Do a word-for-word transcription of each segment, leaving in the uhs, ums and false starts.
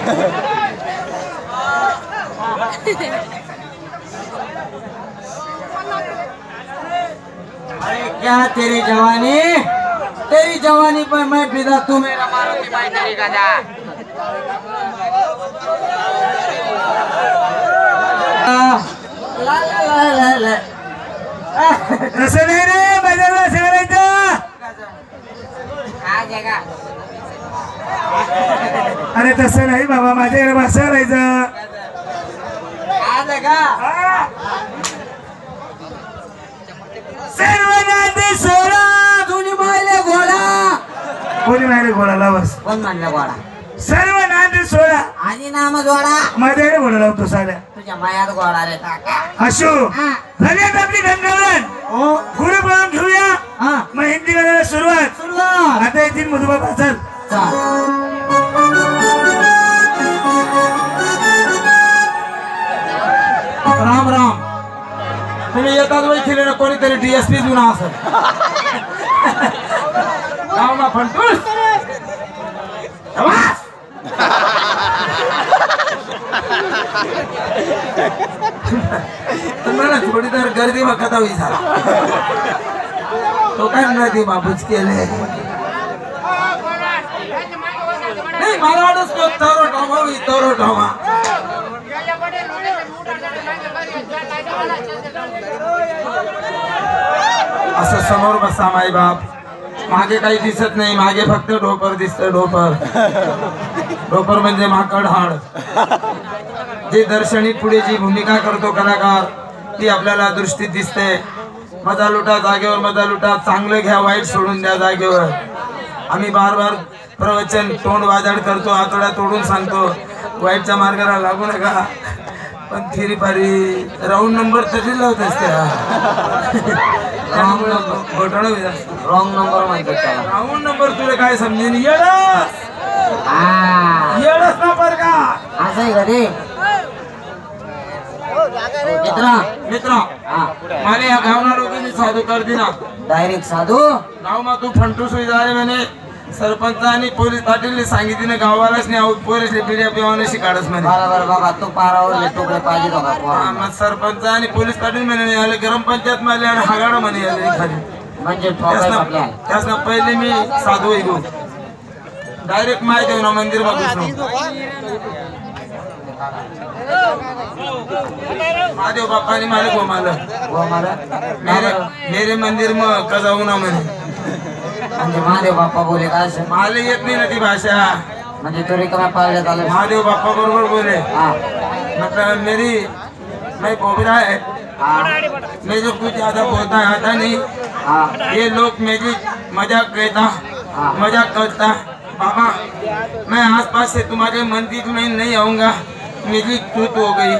अरे क्या तेरी जवानी, तेरी जवानी पर मैं फिदा, तू मेरा मारुति भाई तेरी गदा। ला ला ला ला ला तसं नाही रे, मैदानाला असं करायचं. अरे तसं नाही बाबा, माझ्याकडे भाषा करायचं. सर्वनाथ सोळा जुनी मायले घोडा. कोणी मायले घोडाला बस, कोण म्हणलं घोडा? सर्व नांद सोळा आणि नाम जोडा. माझ्याकडे घोडा लावतो साड्या. तुझ्या मायात घोडा रे काका. असो झाल्यात आपली घनगवन. हो गुरु बोलून घेऊया. हा मग हिंदी गाण्याला सुरुवात. सुरुवात आता येतील मधुबाबा. चल राम राम. तुम्ही येतात वेळी केले ना कोणीतरी डीएसपी जुना असत गाव ना फंटूस तुम्हाला थोडी तर गर्दी बघत हवी झाला. तो काय नदी बाबूच केले नाही. मला वाटत तरो ठामा तरो ठामा असं समोर बसा माई बाप. मागे काही दिसत नाही, मागे फक्त डोपर दिसत. डोपर डोपर म्हणजे माकड हाड. जे दर्शनी पुढे जी भूमिका करतो कलाकार ती आपल्याला दृष्टीत दिसते. मजा लुटा जागेवर, मजा लुटा. चांगलं घ्या, वाईट सोडून द्या जागेवर. आम्ही बार बार प्रवचन तोंड वाजाड करतो, हातोड्या तोडून सांगतो वाईटच्या मार्गाला लागू नका. पण थिरी पारी राऊंड नंबर तरी लावत असते. रॉंग नंबर रॉंग नंबर म्हणतात त्याला. राऊंड नंबर तुला काय समजेल? येडस येडस नंबर का असं आहे का रे मित्रा? मित्र मला या गावना लोकांनी साधू कर दिना. डायरेक्ट साधू गाव मा तू फंटूस होई जाय म्हणे. सरपंच आणि पोलीस पाटील सांगितले गावालाच नाही आहोत. पोलीस पिढ्या पिवाने शिकाडस म्हणे. बरोबर बाबा. तू पारावर टोकडे पाहिजे बाबा. मग सरपंच आणि पोलीस पाटील म्हणे आले. ग्रामपंचायत मध्ये आणि हागाड म्हणे आले खाली. म्हणजे ठोकाय त्यासनं पहिले मी साधू ऐकू डायरेक्ट माय देऊ ना मंदिर बघून. महादेव बाप्पानी माले गो माल मेरे मेरे मंदिर में कजाऊ ना म्हणे. म्हणजे महादेव बाप्पा बोले का? असं मला येत नाही ना ती भाषा. म्हणजे तो रिकाम्या पाळण्यात आला. महादेव बाप्पा बरोबर बोले. हाँ मतलब मेरी मैं बोबरा है. मैं जो कुछ ज्यादा बोलता आता नहीं. हाँ ये लोग मेरी मजाक कहता मजाक करता. बाबा मैं आसपास से तुम्हारे मंदिर में नहीं आऊंगा. मेरी चूत हो गई.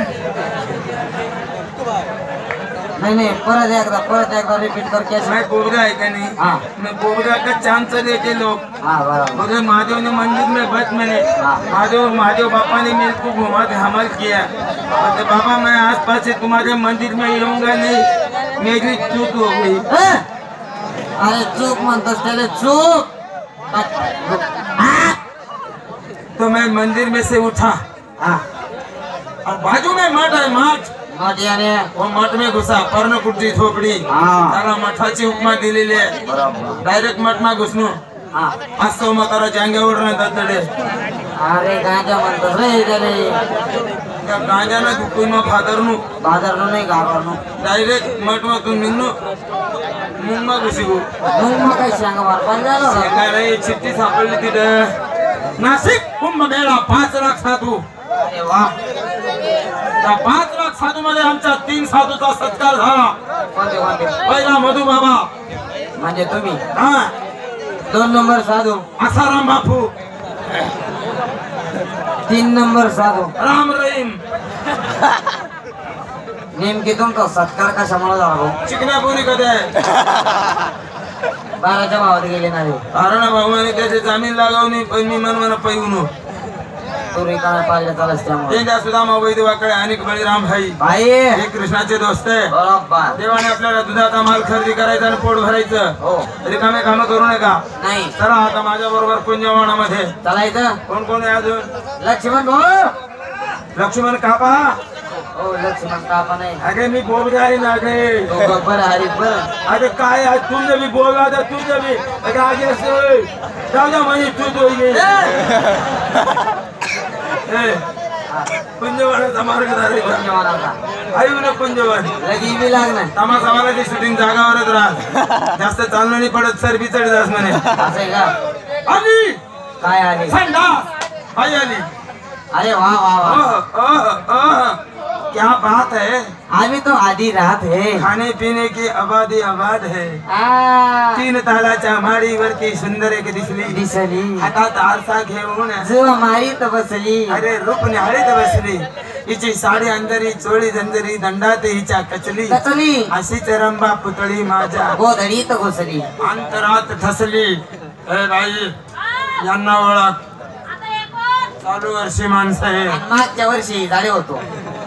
नहीं नहीं परत एकदा परत एकदा रिपीट कर. कैसे? मैं बोबरा है क्या नहीं? हाँ मैं बोबरा का चांस लेते लोग. हाँ बराबर. बोले महादेव ने मंदिर में बच मैंने. महादेव महादेव बापा ने मेरे को घुमा के हमल किया. बोले बाबा मैं आसपास से तुम्हारे मंदिर में रहूंगा नहीं. मेरी चूक हो गई. अरे चूक म्हणतोस त्याला चूक. तो मैं मंदिर में से उठा. हाँ और बाजू में मठ है. मठ मठ याने वो मठ में घुसा. पर्णकुटी झोपडी. हाँ त्याला मठाची उपमा दिलेली आहे. बरोबर. डायरेक्ट मठ मा घुसलो. हाँ असतो म्हातारा जांग्यावर राहतात तडे. अरे गांजा म्हणतोस रे त्याले. त्या गांजाला दुखून मग फादरनु बाजारनो नाही गावारनो. डायरेक्ट मठ मधून निघलो. मग मग घुसी गो. मग मग काही सांगा मार पण झालं. शेंगाला चिठ्ठी सापडली तिथं. नाशिक कुंभमेळा पाच लाख साधू. अरे वा. त्या पाच लाख साधू मध्ये आमच्या तीन साधूचा सत्कार झाला. कोणते कोणते? पहिला मधू बाबा. म्हणजे तुम्ही. हा दोन नंबर साधू. आसाराम बापू. तीन नंबर साधू राम रहीम. नेमकी तुमचा सत्कार कशामुळे झाला भाऊ? चिकन्या पोरी कधी बाराच्या भावात गेले ना रे. कारण भाऊ त्याचे जामीन लागावणी पण मी मन मला पैऊन तू रिकाम्या पाहिलं चालस त्यामुळे ते त्या सुदामा वैद्यवाकडे आणि बळीराम भाई भाई हे कृष्णाचे दोस्त आहे. बरोबर देवाने आपल्याला दुधाचा माल खरेदी करायचा आणि पोट भरायचं. हो रिकामे कामं करू नका. नाही चला आता माझ्या बरोबर कुंजवनामध्ये. चालायचं. कोण कोण आहे अजून? लक्ष्मण भाऊ लक्ष्मण कापा. हो लक्ष्मण कापा नाही अगे मी बोल जाई ना गे. तो गब्बर हरी बर अरे काय आज तुमने भी बोल रहा था तुमने भी अरे आगे से जाओ जाओ मनी तू तो ये ए कुंजवनाचा मार्ग धरायचा. आयु ना कुंजवन लगी बी लागणार तमाशा वाला ती शूटिंग जागावरच राहत. जास्त चालणं नाही पडत सर बी चढ म्हणे. असं आहे का? आली काय आले? संडास आई आली. अरे वाह वाह वाह ओह ओह ओह क्या बात है. आम्ही तो आधी राहत है खाने पीने की आबादी आबाद है. आ, तीन तालाच्या माडीवरती सुंदर एक दिसली. दिसली हातात आरसा घेऊन जो मारी तर बसली. अरे रूप न्याहाळीत बसली. हिची साडी अंधरी चोळी जंजरी दंडात हिच्या कचली. कचली अशीच रंबा पुतळी माझ्या गोधडी तर घुसली. अंतरात ठसली. ए बाई यांना ओळख. चालू वर्षी माणसं आहे. आणि मागच्या वर्षी झाले होतो.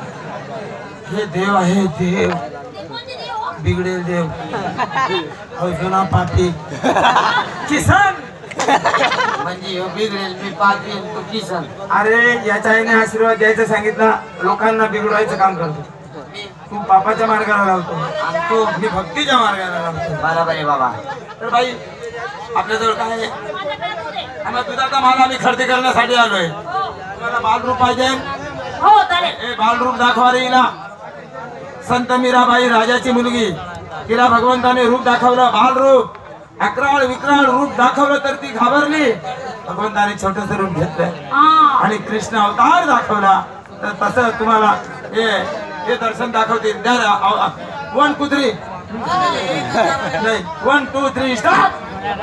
हे देव आहे देव. बिगडेल देव. हो जुना पापी किसन. म्हणजे ह्यो बिघडेल मी पापी तू किसन. अरे याच्या आईने आशीर्वाद द्यायचं सांगितला. लोकांना बिघडवायचं काम करतो. तू पापाच्या मार्गाला लावतो आणि तू मी भक्तीच्या मार्गाला लावतो. बरोबर आहे बाबा. तर बाई आपल्याजवळ काय आहे? आम्हाला दुधाचा माल आम्ही खरेदी करण्यासाठी आलोय. तुम्हाला बालरूप पाहिजे? हो चालेल. ए बालरूप दाखवा रे हिला. संत मीराबाई राजाची मुलगी. तिला भगवंताने रूप दाखवलं बालरूप. अकराळ विक्राळ रूप दाखवलं तर ती घाबरली. भगवंताने छोटस रूप घेतलं हा. आणि कृष्ण अवतार दाखवला. तर तसं तुम्हाला हे हे दर्शन दाखवतील. द्या वन टू थ्री नाही वन टू थ्री स्टार्ट.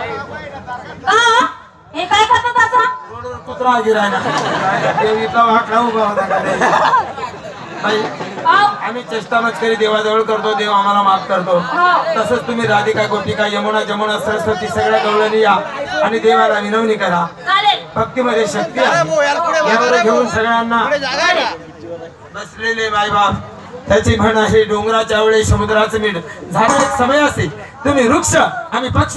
का? हे काय करतात असं? रोडवर कुत्रा गिरायला देवीचा वाकडा उभा होता का रे? बाई अहो, आम्ही चेष्टा मस्करी देवाजवळ करतो. देव आम्हाला माफ करतो. हो. तसंच तुम्ही राधिका गोपिका यमुना जमुना सरस्वती सगळ्या गवळणी या आणि देवाला विनवणी करा. चालेल. भक्तीमध्ये शक्ती आहे. यावर घेऊन सगळ्यांना बसलेले मायबाप. त्याची म्हण आहे डोंगराच्या वेळी समुद्राचं मीठ. झाड एक समय असते. तुम्ही वृक्ष आम्ही पक्ष